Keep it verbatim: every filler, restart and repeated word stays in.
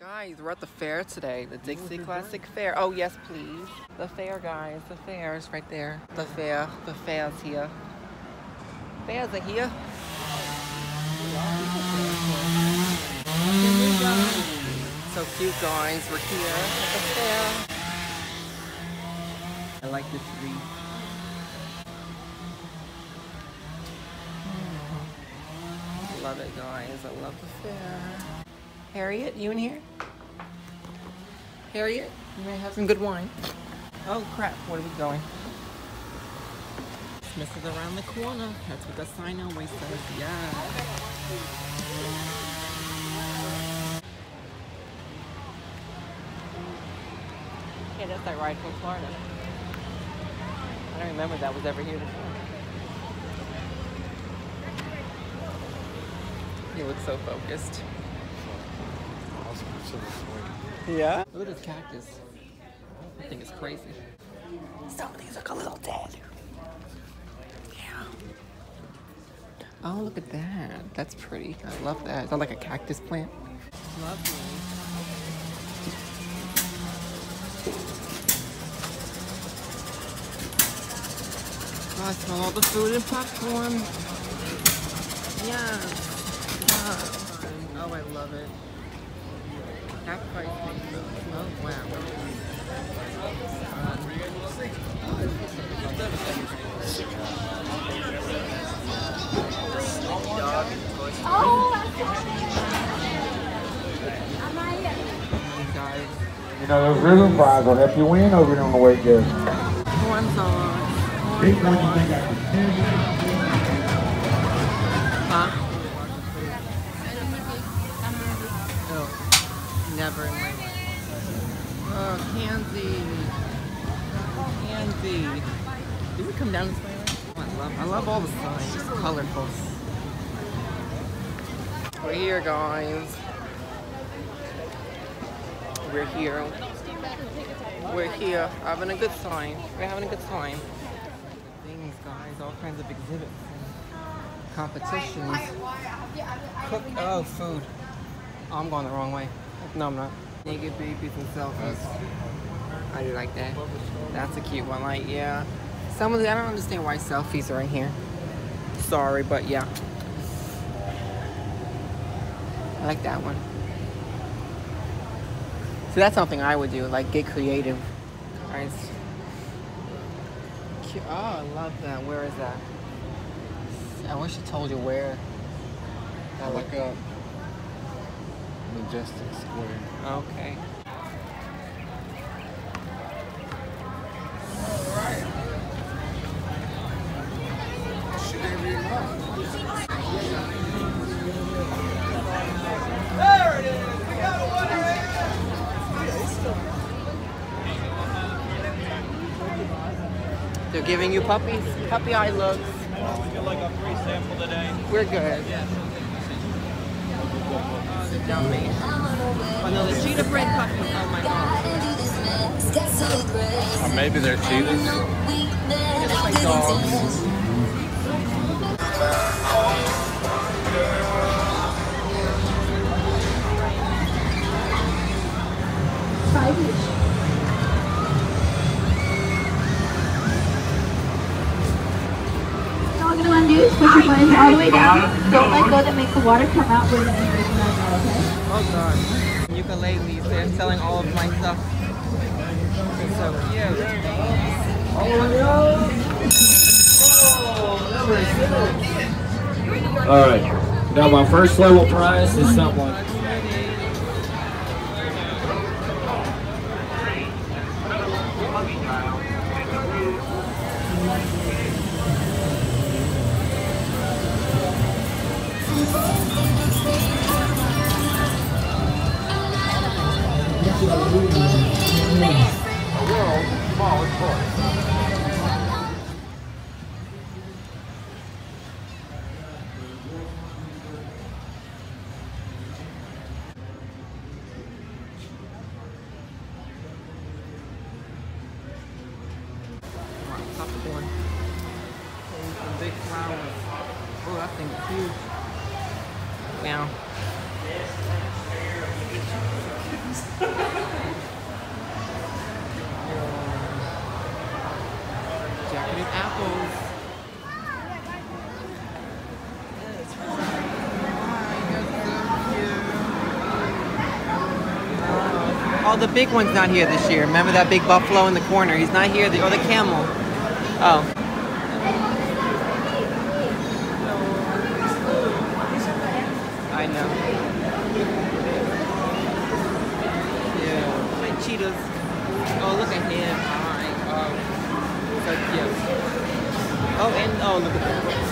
Guys, we're at the fair today, the Dixie Classic Fair. Oh, yes, please. The fair, guys. The fair is right there. The fair. The fair's here. Fairs are here. So cute, guys. We're here at the fair. I like this wreath. Love it, guys. I love the fair. Harriet, you in here? Harriet, you may have some good wine. Oh crap, where are we going? Christmas is around the corner. That's what the sign always says. Yeah. Yeah, that's that ride from Florida. I don't remember that was ever here before. You look so focused. Yeah? Look at this cactus. I think it's crazy. Some of these look a little dead. Yeah. Oh, look at that. That's pretty. I love that. Is that like a cactus plant? Lovely. Oh, I smell all the food and popcorn. Yeah. Yeah. Oh, I love it. Half price pizza. Oh, wow. You know, those ribbon fries will help you win over here on the way good. Corn sauce. Big one, you think I can Huh? Never in my life. Oh, Pansy. Pansy. Did we come down this way? Oh, I love, I love all the signs. It's colorful. We're here, guys. We're here. We're here. Having a good time. We're having a good time. Things, guys. All kinds of exhibits. Competitions. Cook. Oh, food. Oh, I'm going the wrong way. No, I'm not. Naked babies and selfies. I do like that. That's a cute one. Like, yeah. Some of the, I don't understand why selfies are in here. Sorry, but yeah. I like that one. So that's something I would do. Like, get creative. Guys. Oh, I love that. Where is that? I wish I told you where. I look up. Majestic Square. Okay. Alright. Should they be There it is! We got a winner here! They're giving you puppies? Puppy eye looks. Would you like a free sample today? We're good. Oh, the dummy. Oh no, the cheetah print puppy. Oh my god. Or maybe they're cheetahs. They look like dogs. All you're going to do is push your buttons all the way down. Don't let go to make the water come out with it. Oh god. Ukuleles, they're selling all of my stuff. It's so cute. Alright. Now my first level prize is something like Popcorn. Oh, some big flowers. Oh, that thing's huge. Now. Oh, the big one's not here this year. Remember that big buffalo in the corner? He's not here. The, or the camel. Oh. I know. Yeah. My cheetahs. Oh, look at him. Hi. Oh, so cute. Oh, and oh, look at that.